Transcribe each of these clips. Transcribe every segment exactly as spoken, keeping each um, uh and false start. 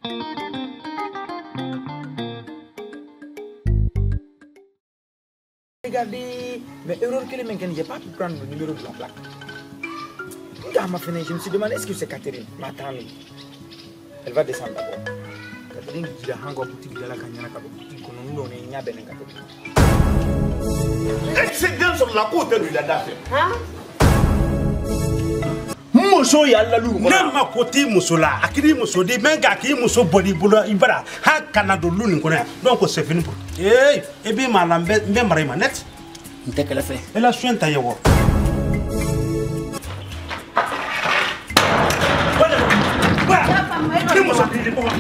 Regardez, mais erreur que les mecs n'ont pas pu prendre le numéro de la plaque. Quand m'a fini, je me suis demandé est-ce que c'est Catherine, ma tante. Elle va descendre d'abord. Catherine qui a un gros boutique de la cagnana, boutique qu'on nous donne, il y a bien un Catherine. Excédent sur la côte de la date. Hein? Muso yalla lu na ma koti muso la akiri muso de menga ki muso body bolo ibara ha kana do lu ni kona donc c'est fini pour eh e bi ma lambe mbe mare ma net Nte kala fe. e la suenta yewo wala wala ki muso di ko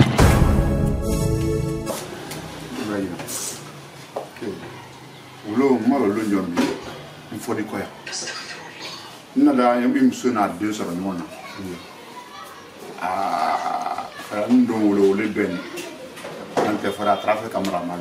ulo malo lu nyombi mfodi koya nada yam im sona deux sur mona ah ando lo le ben ante fara trafic camera mal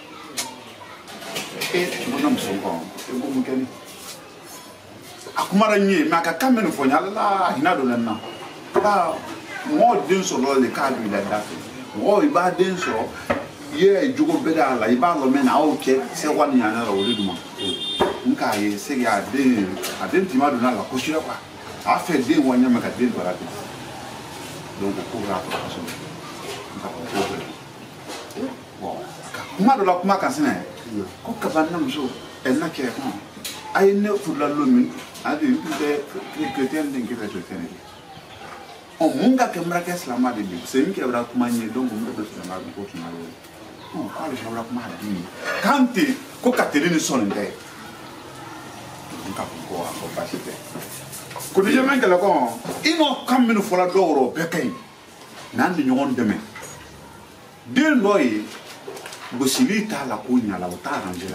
e bonam so ko e bo mukeni akumara nyi maka kameno fo nyala la hina do nanna ba mo deux sur le cadre il a daté mo iba deux sur ye jugo beda la iba lo mena o ke se wani yana ro le duma nka ye se ya de aden ti ma do na la ko shira kwa a fe de wanya maka de bara de donc ko ra ko so nka ko ko bon kuma do la kuma kan sene ko ka ban na mso en na ke ko ay ne fu la lo min adi de que ten den ke ta tene on munga ke mra ke slama de bi se mi ke bra kuma ni donc mo do slama ko tuna lo oh kwa le shawra kuma de ni kanti ko Catherine son de nka ko ko basite ko di yemen kala ko ino kam min fola doro be kay nan di nyon deme de noy bo silita la ko nyala o ta rangela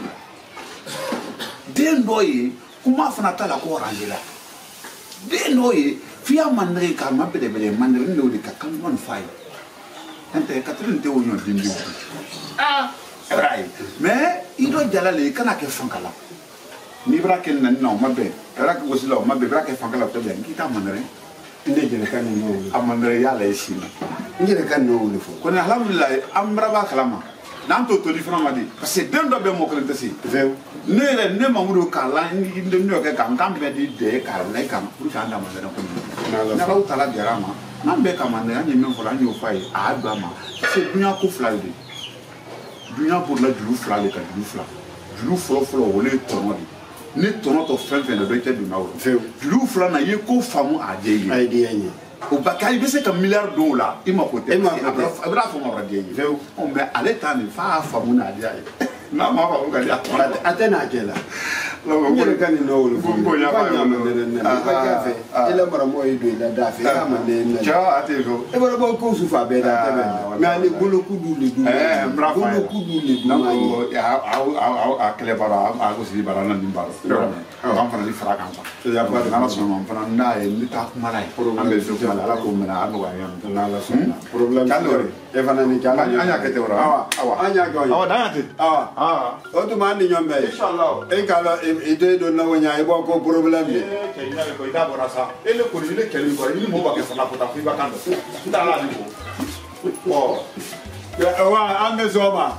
de noy kuma fana ta la ko rangela de noy fiya manre ka mabede bele manre no di ka kan non fay ante Catherine te o nyon dindi ah right mais ido jalale kana ke fankala ni bra ken nan no mabe era ko silo mabe bra ke fangala to ben kita manere inde jere kan no amandere ya la esina njere kan no le fo ko ne alhamdulillah amra ba kalama nan to to different madi parce que den do be mo ko tesi veu ne le ne mamudo kala ni inde no ke kam kam be di de kala ne kam pour ka anda manere ko na la utala jarama nan be kam manere ni men fo la ni o fai a ba ma c'est dunya ko flaide dunya pour la dulu flale ka dulu fla dulu flo flo wole tonodi ni tono to fen fen do te du nawo fe lu fla na ye ko famu adeyi adeyi o bakay be se ka milliard do la e ma côté abra fo ma adeyi fe o me ale tan fa famu na adeyi na ma fa ko ga atena kela la ko ko kan no lo ko ko ya ba ya ma ne ne ba ka fe ele mara mo e do da da fe ka ma ne ne ja ate ko e bara bo ko su fa be da te be na ni bolo ku du le du eh bra fa bolo ku du le du ma ko ya a a a kele bara a ko si bara na ni bara am fana ni fara kan ko ya ba na so mo fana na e ni ta kuma rai am be so kuma la ko mena am wa ya na la so problem kalori e fana ni kala anya kete ora awa awa anya go awa da ate awa ah o to man ni nyombe inshallah e kala e de do na wonya e bo ko problem ni e ke ina ko ida bora sa ele ko ni le kele ko ni mo ba ke fana ko ta fi ba kan do nda la ni ko oh ya wa ame zoma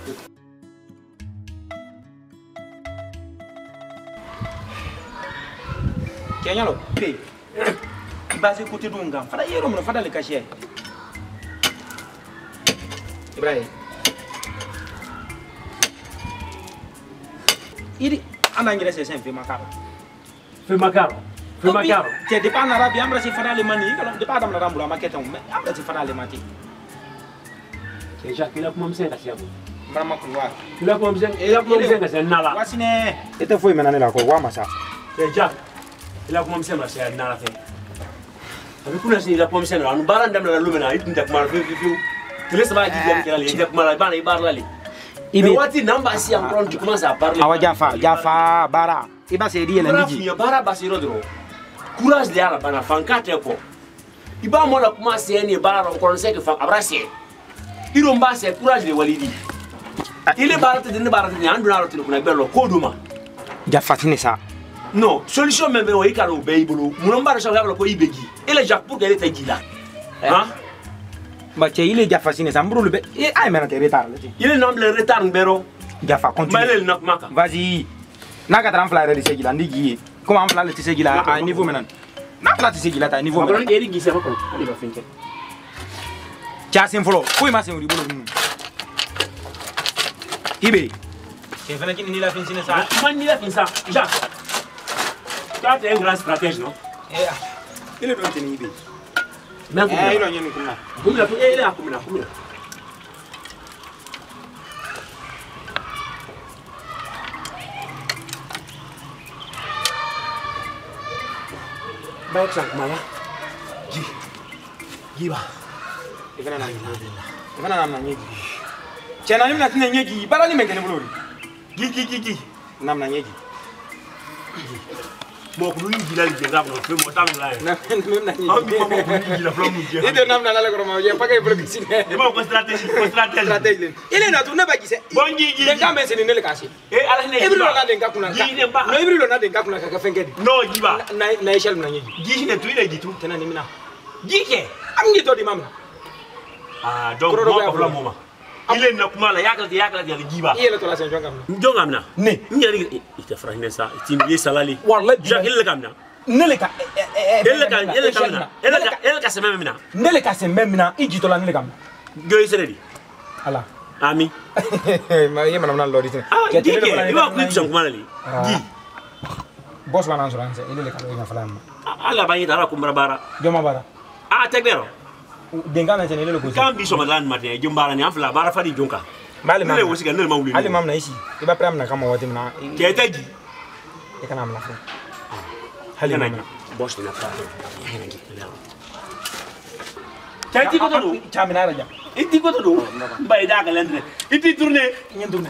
Kenyalo, pe. Basi kuti dunga. Fada yero mo fada le kashi. Ibrahim. Idi anangira se sempre macaro. Fe macaro. Fe macaro. Che de pana rabi ambra si fada le mani, de pana na rambula maketa um. Ambra si fada le mati. Che já kila kuma msenga siabu. Brama kuwa. Kila kuma msenga, ila kuma msenga se nala. Wasine. Ete foi menane la ko wa masa. Che já ila kuma msenga se nala fe. Abi kuna si ila kuma msenga anu baranda mla lumena itinda kuma fe fe fe. Kile sama ji ya kila le ite kuma la bana ibar lali. Ibi wati namba si en pronto tu commences à parler. Awa jafa, jafa bara. Iba se di la niji. Bara basiro dro. Courage de ala bana fankate ko. Iba mo la kuma se ni bara on connaît que fan abrase. Iro mba se courage de walidi. Ile bara te ne bara te ni andu na lo kuna bello koduma. Jafa tine sa. Non, solution même o ikalo beibulu. Muno mbara sha ko ibegi. Ile jak pour qu'elle te gila. Hein? Bah tiens, il est déjà fasciné, ça me brûle. Et ah, mais t'es retard. Il est noble retard, Mbero. Jaffa, continue. Vas-y. N'a qu'à t'enfler de ces gars, Niki. Comment enfler de ces gars à un niveau maintenant? N'a pas de ces gars à un niveau. Eric Guy, c'est quoi? Il va finir. Tiens, c'est un follow. Où est ma sœur? Ibe. C'est vrai qu'il n'y a pas de ça. Il n'y a pas de ça. Jacques. Toi, tu es un grand stratège, non? Il est dans Ibe. Mais il est là, il est là. Il est là, il est là, il est là. Baik sang mala. Gi. Giba. Ifana na Ifana na nyeji. Chana ni mnatina nyeji. Bara ni mengene bulori. Gi gi gi gi. Namna nyeji. Mo ko ni gila li jenga no fe mo tam la. Na même na nyeji. Ah mi mo ko ni gila flam mu je. Ide namna la ko ma je pa kay bloki sine. E mo ko stratégie, ko stratégie. Stratégie. Ile na tu na ba gise. Bon gi gi. Denga men sene ne le kasi. E ala ne. Ibri lo na denga kuna. Gi ne ba. No ibri lo na denga kuna ka fengedi. No giba. Na na eshel na nyeji. Gi ne tu ile gi tu. Tena ni mina. Gi ke. Am ngi to di mamna. Ah donc mo ko flam mo. Ile na kuma la yakal yakal ya giba. Ile to la sen jongam na. Jongam na. Ne. Ngari ite frahine sa. Ti mi salali. Wallahi. Ja ile kam na. Nele ka ele ka ele ka mina ele ka ele ka sememe mina nele ka sememe mina ijito la nele ka goy seredi ala ami ma yema na lodi tin ke tele ko iwa ku bisam kuma lali gi boss bana so ranse ele ka ina falam ala ba yita ra ku bara joma bara a tegbero denga na tene le ko kam bi so madan matin jombara ni afla bara fadi jonka bale ma le wosi ga nele ma wuli ali mam na isi iba pram na kama wati na ke tegi e kana amna fa hali na boss na fa tati ko do chamina raja iti ko do bay da ga lendre iti tourner nyen tourner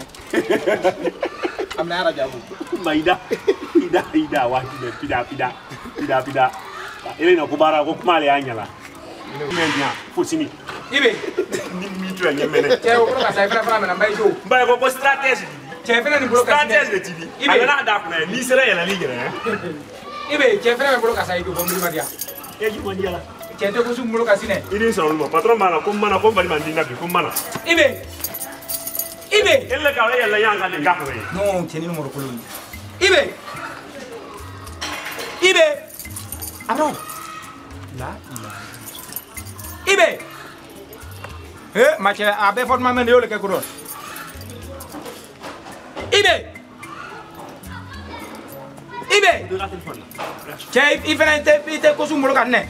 amna raja bu bayda ida ida wa ki pida pida pida pida ele na ko bara ko kuma le anyala Mendia, fosini. Ibe, ni mi tu anya mene. Che o ka sai fra fra na mbay jo. Mbay ko ko stratégie. Che fra ni bloka stratégie de tibi. Ibe na da kuna ni sere ya la ligue ne. Ibe, che fra me bloka sai do bombi madia. E ji mondia la. Che te ko su bloka sine. Ini so no patron mana ko mana ko bali mandinga bi ko mana. Ibe. Ibe, elle ka ya la yanga de gafo. No, che ni numero ko luni. Ibe. Ibe. Aro. La ila. Ibe. Eh, ma che abe fort ma mende yo le ke kuro. Ibe. Ibe. Che ifenente ite ko su mbolo kanne.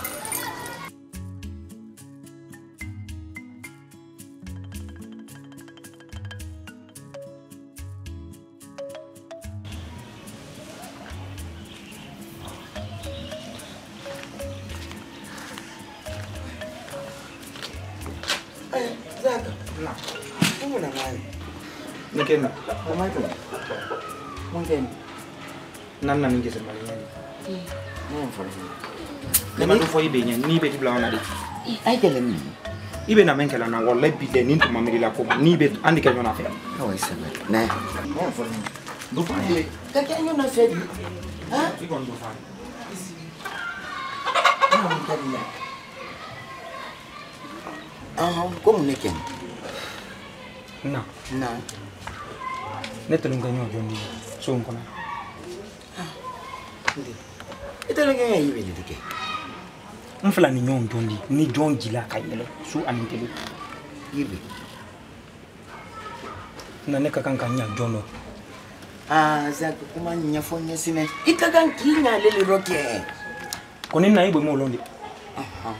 Mungkin, Mama itu, mungkin. nan nan ngi sama ni. Ni yang follow. Lema du foyi be nyen ni be dibla wana di. Ay jalan ni. Ibe na menkela na wallahi bi de nin to mamiri la ko ni be andi ka jona fe. Kau isa na. Nah. Ni yang follow. Du fa. Kakek nyo na fed. Ha? Ikon du fa. Ah, tadi ya. Ah, kau mungkin. Na. Nah. Netelunga nyo jondi. So ngona. Itu lagi yang ibu itu ke. Mfla ni nyon jondi ni jonji la kayele su anintelu. Ibu. Na ne ka kanka nya jono. Ah, saya kuma nyafonya sini. Ika kan kinya lele roke. Koni na ibo mo londe. Aha.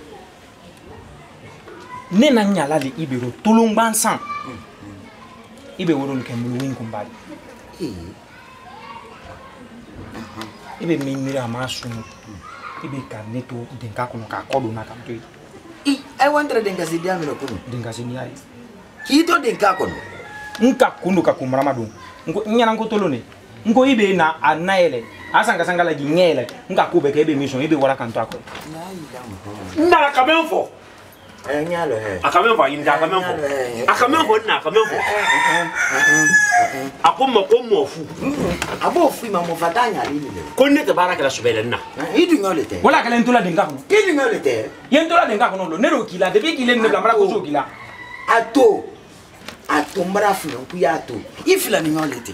Ne na nya la le ibe ro tulungban san. Ibe woron ke mu win kumbali. Eh. Ibe mi mira masu. Ibe ka neto denka kuno ka kodo na kam toyi. I, I want to denga si dia miro kuno. Denka sini ai. Kito denga kuno. Nka kundo ka kumrama do. Ngo nyana ngo tolone. Ngo ibe na anaele. Asanga sanga la ginyele. Nka kube ke ibe mission ibe wala kanto akọ. Na ida mo. Na ka ben fo. eh nyalo eh akame fa yin ka akame fo akame fo na akame fo akoma ko mo fu abo fu ma mo fatanya lili ko ne te baraka la subele na idu ngolete wala kala ntula denga kono idu ngolete yentula denga kono lo nero kila de bi kile ne blamara ko so kila ato ato mbara fu ku ya ato ifila ni ngolete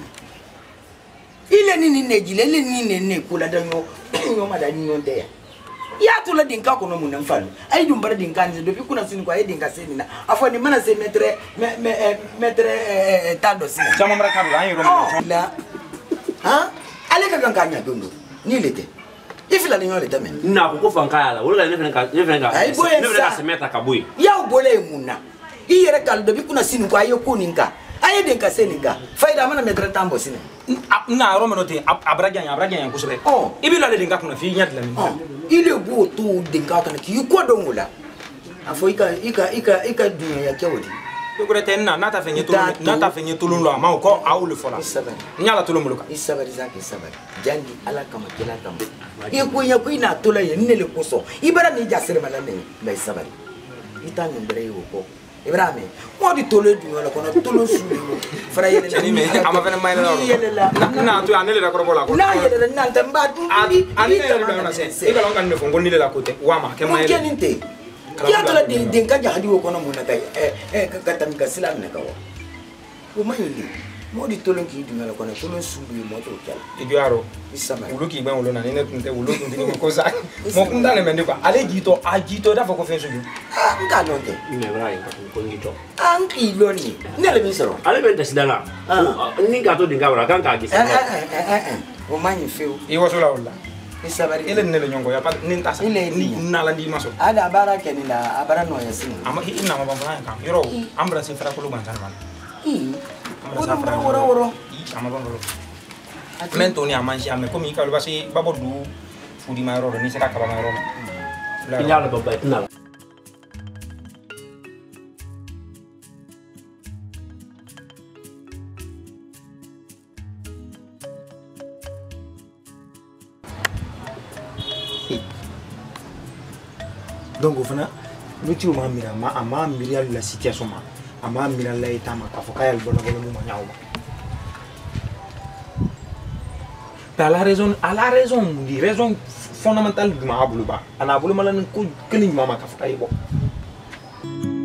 ile nini nejile ile nini ne kula danyo nyo madani nyonde ya to la dinka kono mun nan falu ay dum bar dinka ni do bi kuna sin ko ay dinka seni na afo ni mana se metre me metre tando sin chama mara kabu ay ro la ha ale ka kan kanya dondo ni lete ifila ni ngole tamen na ko fa nkaya la wala ne fenka ne fenka ay boye ne fenka se meta kabuy ya bole munna i yere kal do bi kuna sin ko ay ko ninka ay dinka seni ga faida mana metre tambo sin na ro menote abraga nya abraga nya ko sobe oh ibilo le dinka kuna fi nyat la ni ile bu to dinka kana ki ko dongula afo ika ika ika ika dunya ya kewodi to ko rete na nata fenye to nata fenye to lo ma ko awul fola nyala to lo muluka isabari zake isabari jangi ala kama kila kama ye ko ya ko ina to la ye nele koso ibara ni jasere malane ba isabari itani mbere yo ko ibrahim mo di tole du wala kono tolo sulu fara yele ni me ama fene mai la na to anele la ko bola ko na yele na tamba ani ani le na se e ka longa ne fongo ni le la kote wa ma ke mai ke ninte ya to la de de ka jadi wo kono mun na kai eh eh ka tam ka silam na ka wo ko mai ndi mo di tolo ki du wala kono tolo sulu mo to kala idiaro isama ulo ki gban ulo na ne nte ulo ndi ni ko sa mo kunda ne mende ko ale gito a gito da fa ko fenso ju ah nka nonte ne bra yin ko ngito an kilo ni ne le misero ale ben tasidala ni ka to dinga bra kan ka gi eh eh eh eh o mani feu e wo so la wala isabari ele ne le nyongo ya pa ni ntasa ni na la ndi maso ada bara keni na abara no ya sinu ama hi ina ma bambana kan yoro ambra se fara ko lu ban tan man i woro woro woro ama bambalo mento ni amanji ame ko mi ka lu basi babo du fudi ma ro ni se ka ka ba ma ro ila la baba ina donc au fana luti o ma mira ma ama mira la situation ma ama mira la eta ma ka fo kayal bolo bolo mu ma nyaaw ta la raison à la raison di raison fondamentale du ma abulu ba ana abulu mala ko keni mama ka fo kay bo